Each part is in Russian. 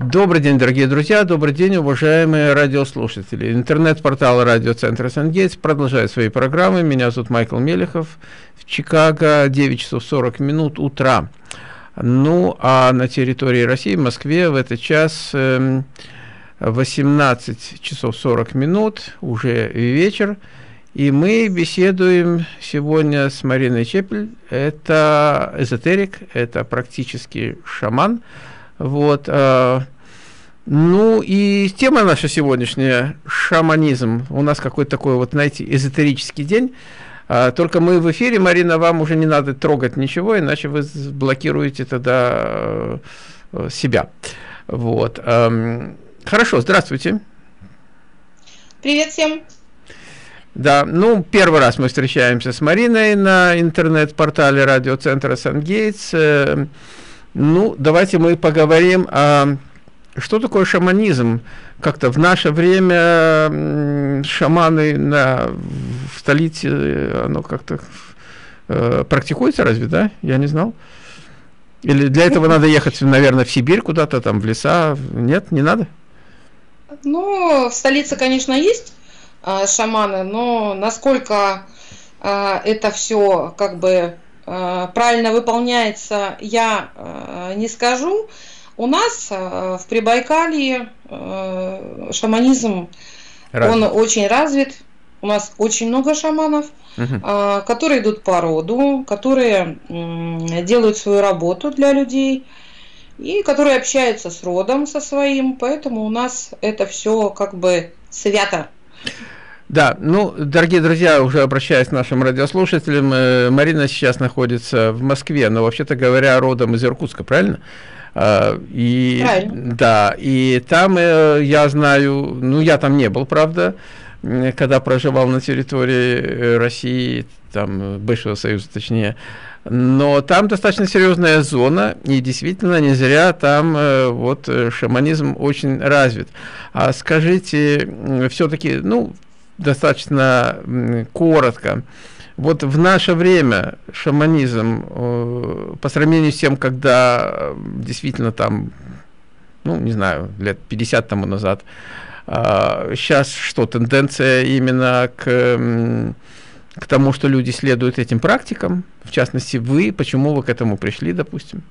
Добрый день, дорогие друзья, добрый день, уважаемые радиослушатели. Интернет-портал радиоцентра Сан-Гейтс продолжает свои программы. Меня зовут Майкл Мелехов. В Чикаго 9 часов 40 минут утра. Ну, а на территории России, в Москве, в этот час 18 часов 40 минут, уже вечер. И мы беседуем сегодня с Мариной Чепель. Это эзотерик, это практически шаман. Вот, ну и тема наша сегодняшняя – шаманизм. У нас какой-то такой вот, знаете, эзотерический день. Только мы в эфире, Марина, вам уже не надо трогать ничего, иначе вы блокируете тогда себя. Вот. Хорошо, здравствуйте. Привет всем. Да, ну, первый раз мы встречаемся с Мариной на интернет-портале радиоцентра Сан-Гейтс. Ну, давайте мы поговорим о... Что такое шаманизм? Как-то в наше время шаманы в столице, оно как-то практикуется разве, да? Я не знал. Или для этого надо ехать, наверное, в Сибирь куда-то, там, в леса? Нет, не надо? Ну, в столице, конечно, есть шаманы, но насколько это все как бы правильно выполняется, я не скажу. У нас в Прибайкалье шаманизм, он очень развит. У нас очень много шаманов, которые идут по роду, которые делают свою работу для людей и которые общаются с родом со своим. Поэтому у нас это все как бы свято. Да, ну, дорогие друзья, уже обращаясь к нашим радиослушателям, Марина сейчас находится в Москве, но, вообще-то говоря, родом из Иркутска, правильно? И, правильно. Да, и там я знаю, ну, я там не был, правда, когда проживал на территории России, там, бывшего Союза, точнее, но там достаточно серьезная зона, и действительно не зря там вот шаманизм очень развит. А скажите, все-таки, ну, достаточно коротко, вот в наше время шаманизм по сравнению с тем, когда действительно там, ну, не знаю, лет 50 тому назад, сейчас что, тенденция именно к тому, что люди следуют этим практикам, в частности вы, почему вы к этому пришли, допустим?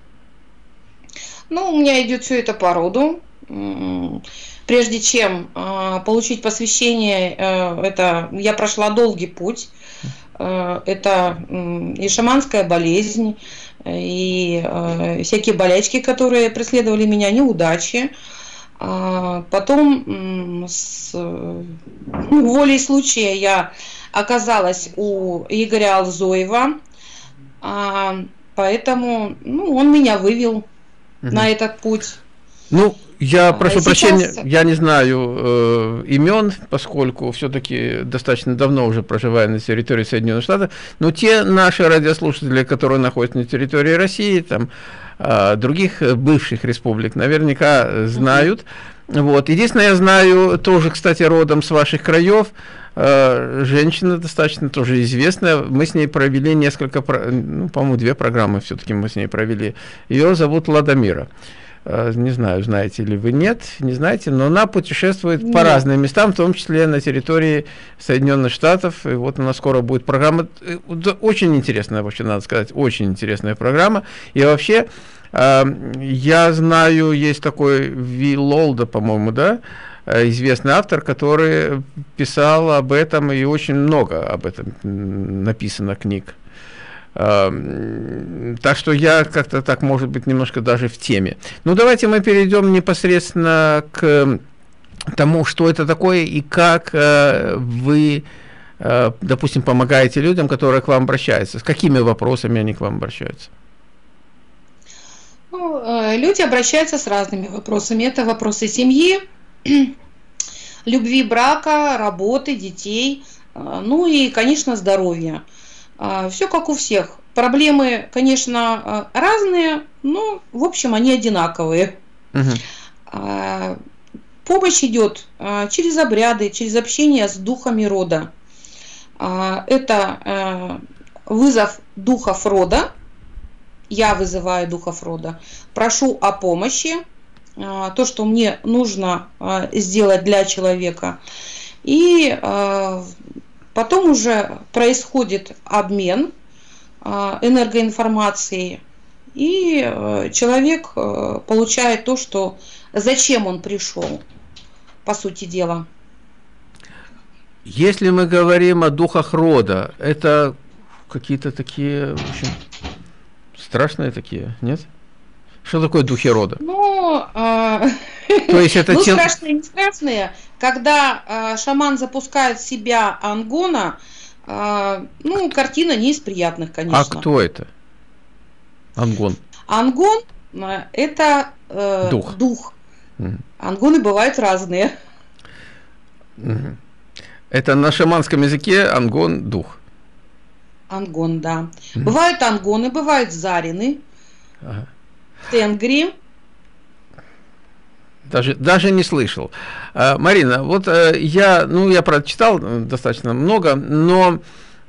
Ну, у меня идет все это по роду. Прежде чем получить посвящение, это я прошла долгий путь. Это и шаманская болезнь, и всякие болячки, которые преследовали меня, неудачи. Потом с волей случая я оказалась у Игоря Алзоева, поэтому он меня вывел на этот путь. Ну, я прошу прощения, я не знаю имен, поскольку все-таки достаточно давно уже проживаю на территории Соединенных Штатов, но те наши радиослушатели, которые находятся на территории России, там, других бывших республик, наверняка знают. Вот. Единственное, я знаю, тоже, кстати, родом с ваших краев, женщина достаточно тоже известная, мы с ней провели несколько, ну, по-моему, 2 программы все-таки мы с ней провели, ее зовут Ладомира. Не знаю, знаете ли вы, нет, не знаете, но она путешествует по разным местам, в том числе на территории Соединенных Штатов, и вот у нас скоро будет программа, очень интересная, вообще, надо сказать, очень интересная программа, и вообще, я знаю, есть такой Виллолда, по-моему, да, известный автор, который писал об этом, и очень много об этом написано книг. Так что я как-то так, может быть, немножко даже в теме. Ну, давайте мы перейдем непосредственно к тому, что это такое и как вы, допустим, помогаете людям, которые к вам обращаются. С какими вопросами они к вам обращаются? Ну, люди обращаются с разными вопросами. Это вопросы семьи, любви, брака, работы, детей, ну и, конечно, здоровья. Все как у всех. Проблемы, конечно, разные, но, в общем, они одинаковые. Помощь идет через обряды, через общение с духами рода. Это вызов духов рода. Я вызываю духов рода. Прошу о помощи. то, что мне нужно сделать для человека. И потом уже происходит обмен энергоинформацией, и человек получает то, что зачем он пришел, по сути дела. Если мы говорим о духах рода, это какие-то такие, в общем, страшные такие, нет? Что такое духи рода? Ну, то есть это страшные, не страшные. Когда шаман запускает в себя ангона, ну, картина не из приятных, конечно. А кто это? Ангон. Ангон – это дух. Ангоны бывают разные. Это на шаманском языке ангон – дух. Ангон, да. Бывают ангоны, бывают зарины, тенгри. Даже не слышал. Марина, вот я прочитал достаточно много, но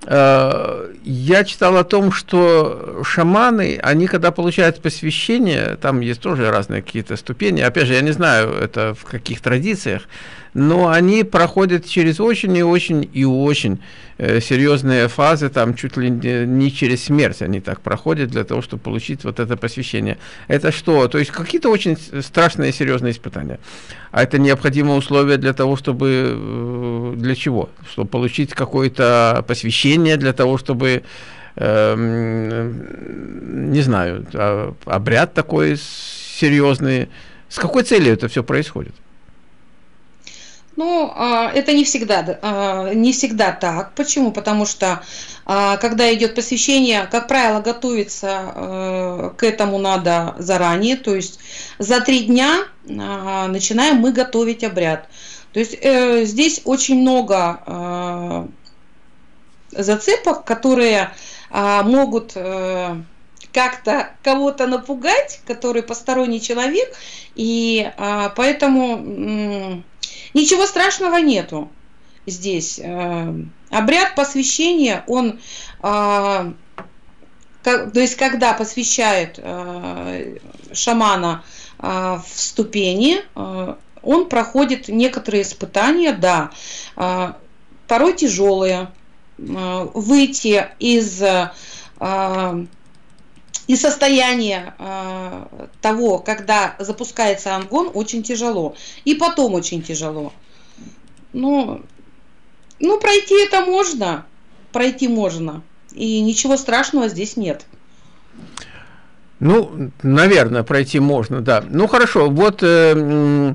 я читал о том, что шаманы, они когда получают посвящение, там есть тоже разные какие-то ступени, опять же, я не знаю, это в каких традициях, но они проходят через очень и очень и очень серьезные фазы, там чуть ли не через смерть они так проходят для того, чтобы получить вот это посвящение. Это что? То есть какие-то очень страшные и серьезные испытания. А это необходимое условие для того, чтобы... Для чего? Чтобы получить какое-то посвящение, для того, чтобы... не знаю, обряд такой серьезный. С какой целью это все происходит? Ну, это не всегда так. Почему? Потому что, когда идет посвящение, как правило, готовиться к этому надо заранее. То есть за 3 дня начинаем мы готовить обряд. То есть здесь очень много зацепок, которые могут как-то кого-то напугать, который посторонний человек, и поэтому ничего страшного нету здесь. Обряд посвящения, он, то есть когда посвящают шамана в ступени, он проходит некоторые испытания, да, порой тяжелые. Выйти из состояния того, когда запускается ангон, очень тяжело. И потом очень тяжело. Ну, пройти это можно. Пройти можно. И ничего страшного здесь нет. Ну, наверное, пройти можно, да. Ну, хорошо. Вот вы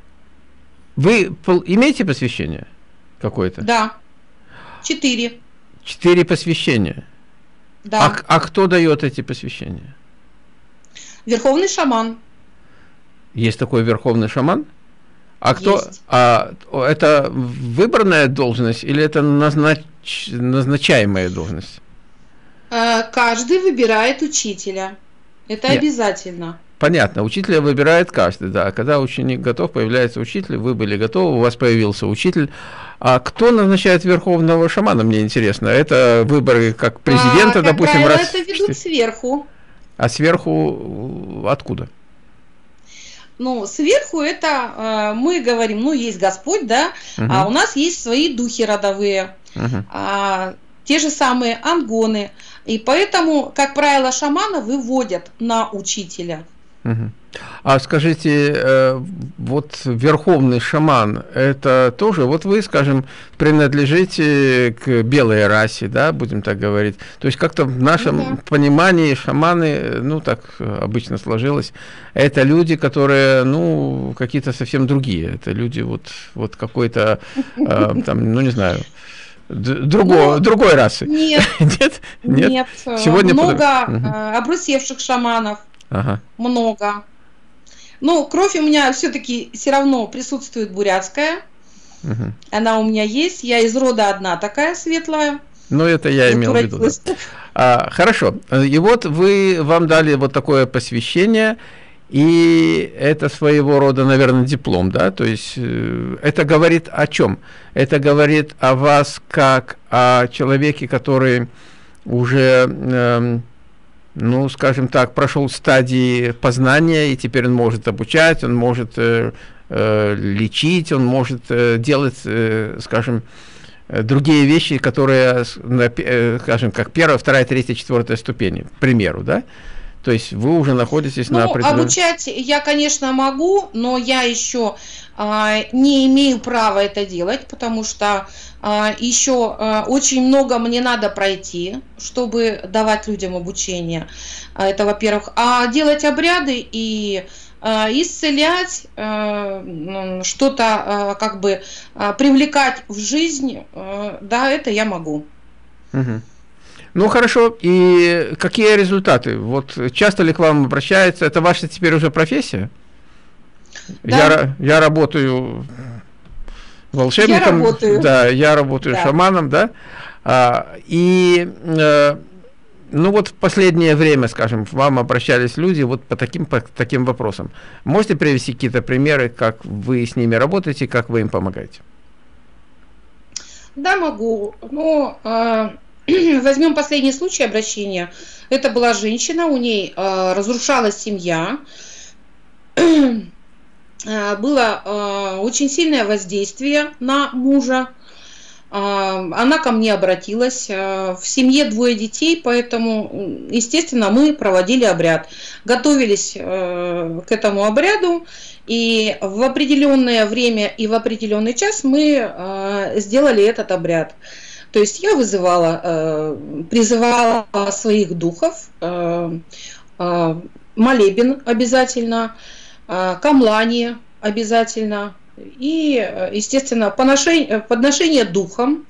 имеете посвящение какое-то? Да. 4. 4 посвящения? Да. А кто дает эти посвящения? Верховный шаман. Есть такой верховный шаман? А кто? Есть. Это выбранная должность или это назначаемая должность? Каждый выбирает учителя. Это Нет. Обязательно. Понятно, учителя выбирает каждый, да. Когда ученик готов, появляется учитель, вы были готовы, у вас появился учитель. А кто назначает верховного шамана, мне интересно? Это выборы как президента, допустим, раз... это ведут сверху. А сверху откуда? Ну, сверху это мы говорим, ну, есть Господь, да, а у нас есть свои духи родовые, те же самые ангоны. И поэтому, как правило, шамана выводят на учителя. А скажите, вот верховный шаман, это тоже, вот вы, скажем, принадлежите к белой расе, да, будем так говорить. То есть как-то в нашем понимании шаманы, ну, так обычно сложилось, это люди, которые, ну, какие-то совсем другие. Это люди вот какой-то, там, ну, не знаю, другой расы. Нет. Нет. Сегодня много обрусевших шаманов. Много. Ну, кровь у меня все-таки все равно присутствует бурятская. Она у меня есть. Я из рода одна такая светлая. Ну, это я имел в виду. Да. Хорошо. И вот вам дали вот такое посвящение, и это своего рода, наверное, диплом, да? То есть это говорит о чем? Это говорит о вас как о человеке, который уже ну, скажем так, прошел стадии познания, и теперь он может обучать, он может лечить, он может делать, скажем, другие вещи, которые, скажем, как первая, вторая, третья, четвертая ступени, к примеру, да? То есть вы уже находитесь на определенном... Обучать я, конечно, могу, но я еще не имею права это делать, потому что еще очень много мне надо пройти, чтобы давать людям обучение. Это, во-первых. А делать обряды и исцелять, что-то как бы привлекать в жизнь, да, это я могу. Угу. Ну, хорошо. И какие результаты? Вот часто ли к вам обращаются? Это ваша теперь уже профессия? Да. Я работаю волшебником. Я работаю. Да, я работаю шаманом, да. Ну вот в последнее время, скажем, к вам обращались люди вот по таким вопросам. Можете привести какие-то примеры, как вы с ними работаете, как вы им помогаете? Да, могу. Ну, возьмем последний случай обращения. Это была женщина, у ней разрушалась семья. Было очень сильное воздействие на мужа. Она ко мне обратилась. В семье 2 детей, поэтому, естественно, мы проводили обряд. Готовились к этому обряду, и в определенное время и в определенный час мы сделали этот обряд. То есть я призывала своих духов, молебен обязательно, камлани обязательно, и, естественно, подношение духом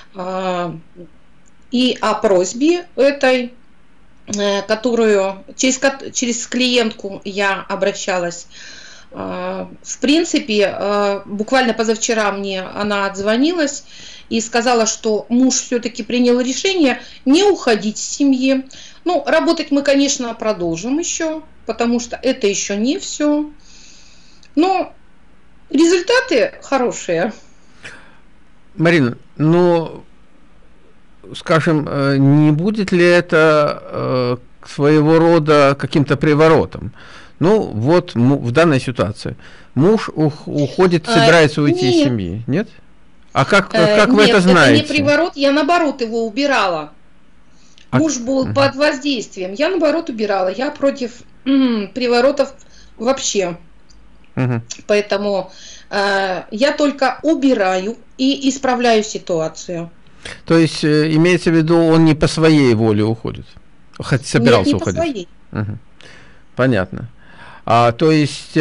и о просьбе этой, которую через клиентку я обращалась. В принципе, буквально позавчера мне она отзвонилась и сказала, что муж все-таки принял решение не уходить с семьи. Ну, работать мы, конечно, продолжим еще, потому что это еще не все. Но результаты хорошие. Марина, ну, скажем, не будет ли это своего рода каким-то приворотом? Ну, вот в данной ситуации муж уходит, собирается уйти из семьи, нет? А как вы это знаете? Нет, это не приворот, я наоборот его убирала. Муж был под воздействием, я наоборот убирала. Я против приворотов вообще. Поэтому я только убираю и исправляю ситуацию. То есть имеется в виду, он не по своей воле уходит? Хоть собирался уходить? По своей. Понятно. То есть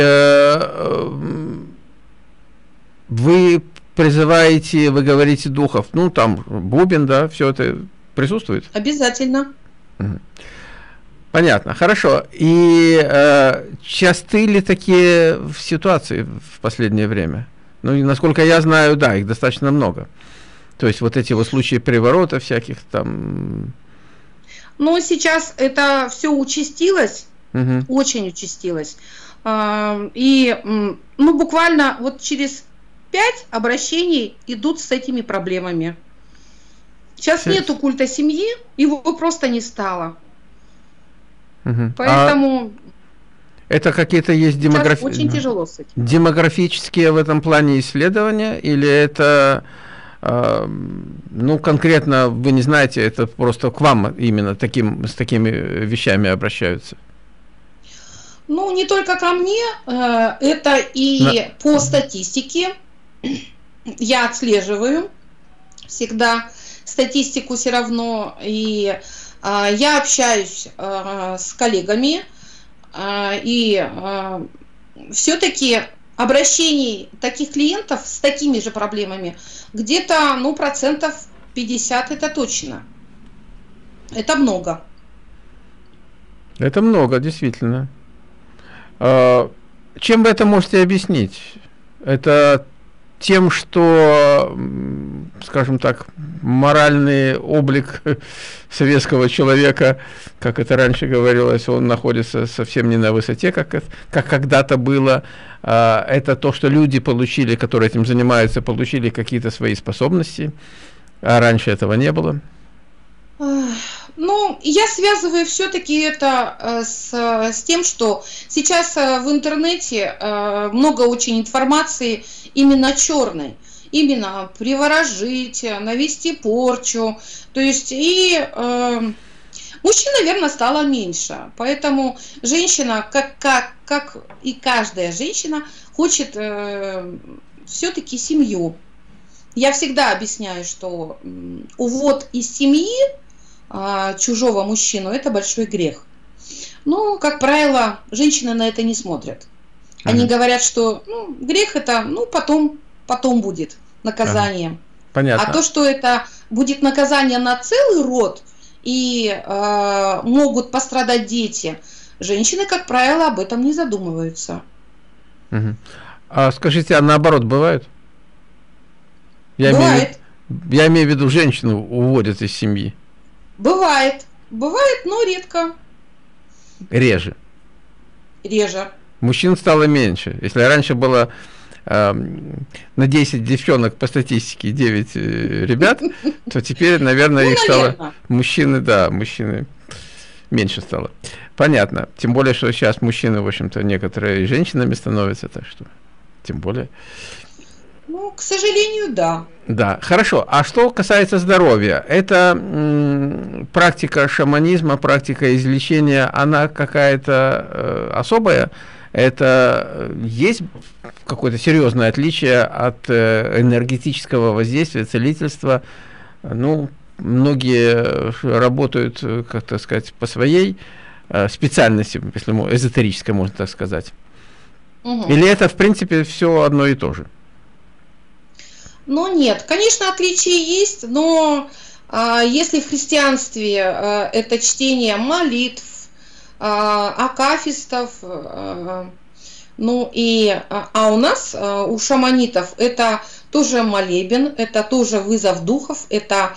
вы призываете, вы говорите духов, ну там бубен, да, все это присутствует? Обязательно. Понятно, хорошо. И часты ли такие ситуации в последнее время? Ну, и насколько я знаю, да, их достаточно много. То есть вот эти вот случаи приворота всяких там... Ну, сейчас это все участилось, очень участилось. И, ну, буквально вот через 5 обращений идут с этими проблемами. Сейчас нету культа семьи, его просто не стало. Поэтому это какие-то есть очень тяжело с этим. Демографические в этом плане исследования, или это, ну, конкретно вы не знаете, это просто к вам именно с такими вещами обращаются? Ну, не только ко мне, это и по статистике. Я отслеживаю всегда статистику все равно, и я общаюсь с коллегами, и все-таки обращений таких клиентов с такими же проблемами где-то, ну, 50% это точно. Это много. Это много, действительно. Чем вы это можете объяснить? Это тем, что, скажем так, моральный облик советского человека, как это раньше говорилось, он находится совсем не на высоте, как когда-то было. Это то, что люди получили, которые этим занимаются, получили какие-то свои способности, а раньше этого не было. Ну, я связываю все-таки это с тем, что сейчас в интернете много очень информации именно черной. Именно приворожить, навести порчу. То есть мужчин, наверное, стало меньше. Поэтому женщина, как и каждая женщина, хочет все-таки семью. Я всегда объясняю, что увод из семьи чужого мужчину – это большой грех. Но, как правило, женщины на это не смотрят. Они говорят, что грех – это потом будет наказание. Понятно. А то, что это будет наказание на целый род и могут пострадать дети, женщины, как правило, об этом не задумываются. А скажите, а наоборот бывает? Бывает. Я имею в виду, женщину уводят из семьи. Бывает. Бывает, но редко. Реже. Реже. Мужчин стало меньше. Если раньше было на 10 девчонок по статистике 9 ребят, то теперь, наверное, их стало... Мужчины меньше стало. Понятно. Тем более, что сейчас мужчины, в общем-то, некоторые женщинами становятся, так что тем более... Ну, к сожалению, да. Да, хорошо. А что касается здоровья, это практика шаманизма, практика излечения, она какая-то особая? Это есть какое-то серьезное отличие от энергетического воздействия, целительства? Ну, многие работают, как так сказать, по своей специальности, если эзотерической, можно так сказать. Или это, в принципе, все одно и то же? Ну, нет, конечно, отличия есть, но если в христианстве это чтение молитв, акафистов, ну и, у нас, у шаманитов, это тоже молебен, это тоже вызов духов, это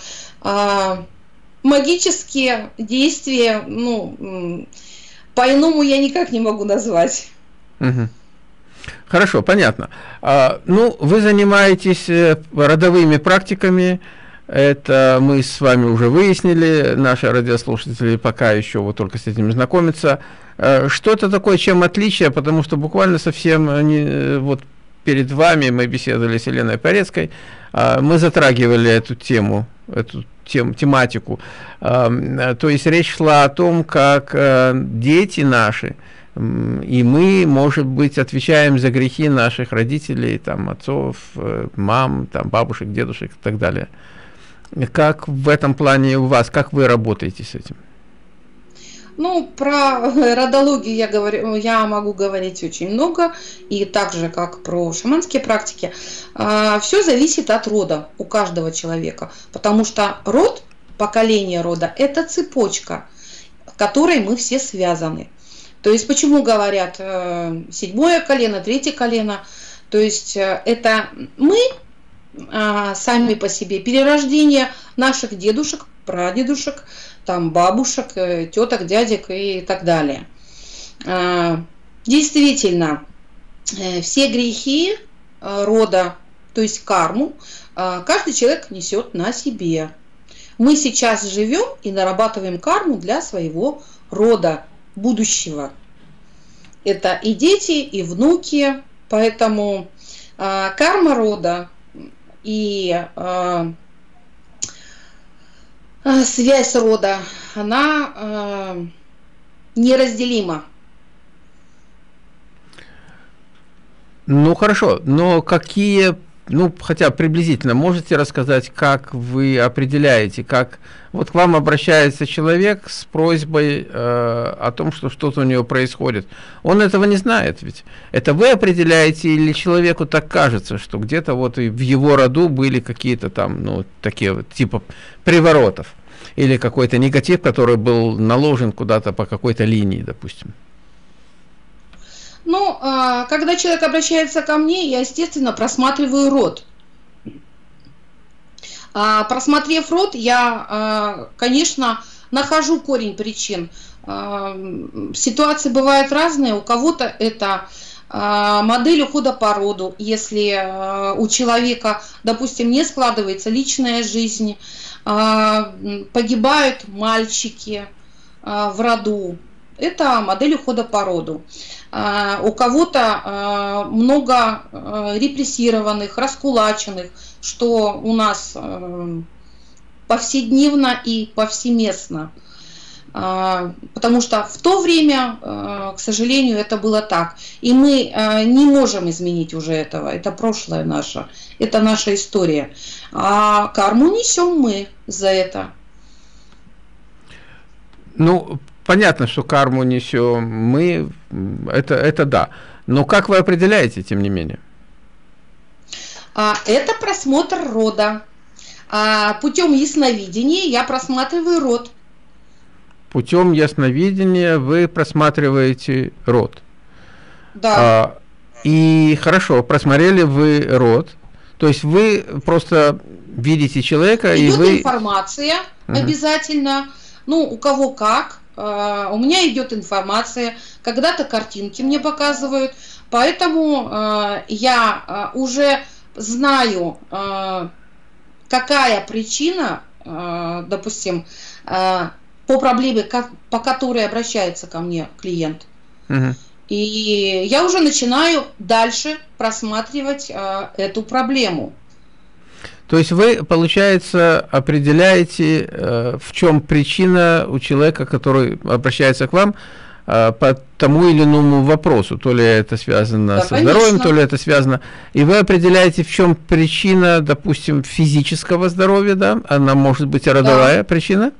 магические действия, ну, по-иному я никак не могу назвать. Хорошо, понятно. Ну, вы занимаетесь родовыми практиками, это мы с вами уже выяснили, наши радиослушатели пока еще вот только с этим знакомятся. Что это такое, чем отличие, потому что буквально совсем вот перед вами мы беседовали с Еленой Порецкой, мы затрагивали эту тематику. То есть речь шла о том, как дети наши, и мы, может быть, отвечаем за грехи наших родителей, там, отцов, мам, там, бабушек, дедушек и так далее. Как в этом плане у вас, как вы работаете с этим? Ну, про родологию я могу говорить очень много, и так же, как про шаманские практики. Все зависит от рода у каждого человека, потому что род, поколение рода – это цепочка, в которой мы все связаны. То есть, почему говорят 7-е колено, 3-е колено? То есть, это мы сами по себе, перерождение наших дедушек, прадедушек, там, бабушек, теток, дядек и так далее. Действительно, все грехи рода, то есть карму, каждый человек несет на себе. Мы сейчас живем и нарабатываем карму для своего рода будущего. Это и дети, и внуки, поэтому карма рода и связь рода, она неразделима. Ну хорошо, но какие, ну хотя приблизительно можете рассказать, как вы определяете, как вот к вам обращается человек с просьбой о том, что что-то у него происходит. Он этого не знает ведь. Это вы определяете или человеку так кажется, что где-то вот и в его роду были какие-то там, ну, такие вот типа приворотов или какой-то негатив, который был наложен куда-то по какой-то линии, допустим. Ну, когда человек обращается ко мне, я, естественно, просматриваю род. Просмотрев род, я, конечно, нахожу корень причин. Ситуации бывают разные. У кого-то это модель ухода по роду, если у человека, допустим, не складывается личная жизнь, погибают мальчики в роду. Это модель ухода по роду. У кого-то много репрессированных, раскулаченных, что у нас повседневно и повсеместно. Потому что в то время, к сожалению, это было так. И мы не можем изменить уже этого. Это прошлое наше. Это наша история. А карму несем мы за это. Ну, понятно, что карму несем мы. Это да. Но как вы определяете, тем не менее? Это просмотр рода. Путем ясновидения я просматриваю род. Путем ясновидения вы просматриваете род. Да. И хорошо, просмотрели вы род. То есть вы просто видите человека, идет и вы... информация обязательно. Ну, у кого как. У меня идет информация. Когда-то картинки мне показывают. Поэтому я уже знаю, какая причина, допустим, по проблеме, по которой обращается ко мне клиент. И я уже начинаю дальше просматривать эту проблему. То есть вы, получается, определяете, в чем причина у человека, который обращается к вам по тому или иному вопросу. То ли это связано со здоровьем, то ли это связано... И вы определяете, в чем причина, допустим, физического здоровья, да? Она может быть родовая причина?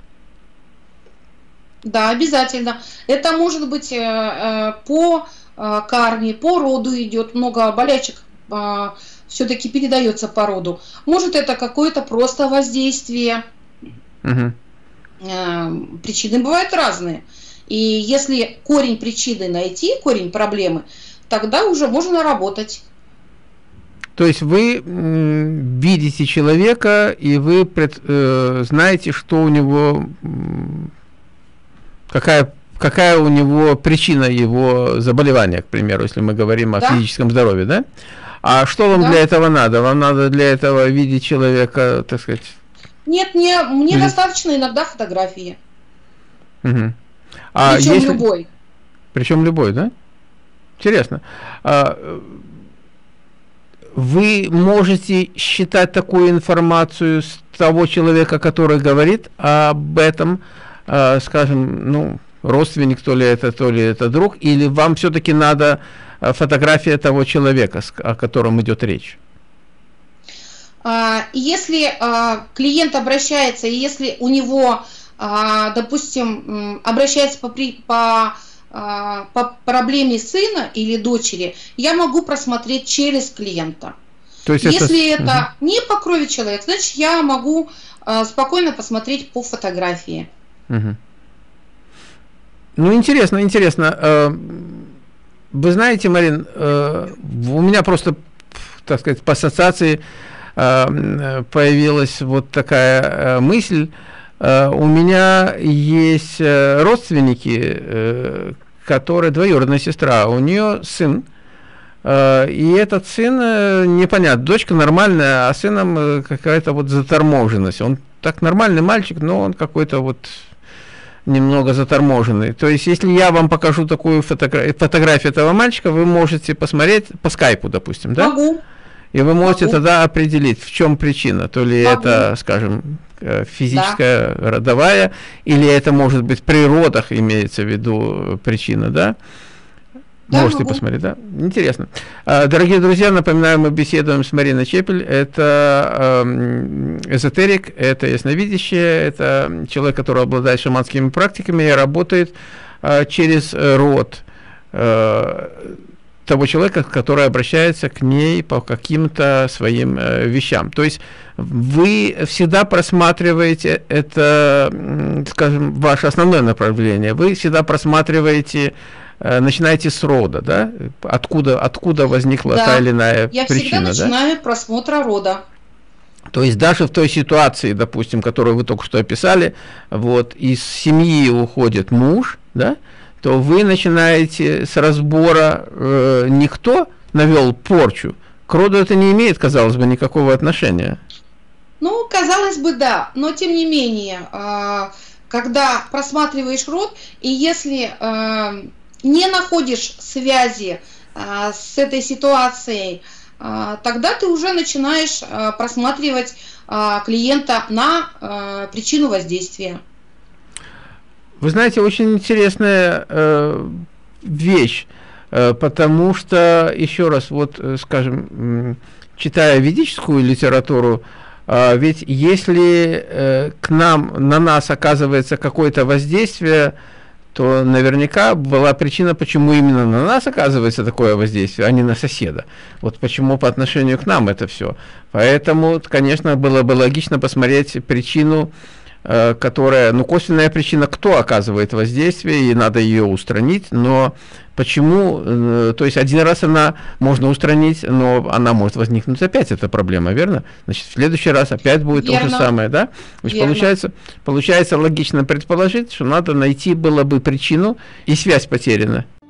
Да, обязательно. Это может быть по карме, по роду идет, много болячек все-таки передается по роду. Может, это какое-то просто воздействие. Причины бывают разные. И если корень причины найти, корень проблемы, тогда уже можно работать. То есть вы видите человека, и вы знаете, что у него... Какая у него причина его заболевания, к примеру, если мы говорим о физическом здоровье, да? А что вам для этого надо? Вам надо для этого видеть человека, так сказать? Нет, мне достаточно иногда фотографии. Причем любой. Причем любой, да? Интересно. Вы можете считать такую информацию с того человека, который говорит об этом, скажем, ну, родственник, то ли это друг, или вам все-таки надо фотография того человека, о котором идет речь? Если клиент обращается, и если у него, допустим, обращается по проблеме сына или дочери, я могу просмотреть через клиента. То есть если это не по крови человек, значит, я могу спокойно посмотреть по фотографии. Ну, интересно. Вы знаете, Марин, у меня просто, так сказать, по ассоциации появилась вот такая мысль. У меня есть родственники, которые двоюродная сестра, у нее сын, и этот сын, непонятно, дочка нормальная, а сыном какая-то вот заторможенность. Он так нормальный мальчик, но он какой-то вот немного заторможенный. То есть, если я вам покажу такую фотографию этого мальчика, вы можете посмотреть по скайпу, допустим, да? Могу. И вы можете тогда определить, в чем причина. То ли это, скажем, физическая, родовая, или это может быть при родах имеется в виду причина, да? Можете посмотреть, да? Интересно. Дорогие друзья, напоминаю, мы беседуем с Мариной Чепель. Это эзотерик, это ясновидящая, это человек, который обладает шаманскими практиками и работает через род того человека, который обращается к ней по каким-то своим вещам. То есть вы всегда просматриваете это, скажем, ваше основное направление. Вы всегда просматриваете, начинаете с рода, да? Откуда возникла та или иная причина, да? Я всегда начинаю просмотра рода. То есть даже в той ситуации, допустим, которую вы только что описали, вот, из семьи уходит муж, да? то вы начинаете с разбора, никто навел порчу. К роду это не имеет, казалось бы, никакого отношения. Ну, казалось бы, да, но тем не менее, когда просматриваешь род, и если не находишь связи с этой ситуацией, тогда ты уже начинаешь просматривать клиента на причину воздействия. Вы знаете, очень интересная вещь, потому что, еще раз, вот, скажем, читая ведическую литературу, ведь если на нас оказывается какое-то воздействие, то наверняка была причина, почему именно на нас оказывается такое воздействие, а не на соседа. Вот почему по отношению к нам это все. Поэтому, конечно, было бы логично посмотреть причину, которая, ну, косвенная причина, кто оказывает воздействие, и надо ее устранить, но почему, то есть один раз она можно устранить, но она может возникнуть опять, эта проблема, верно? Значит, в следующий раз опять будет то же самое, да? То есть получается логично предположить, что надо найти было бы причину, и связь потеряна.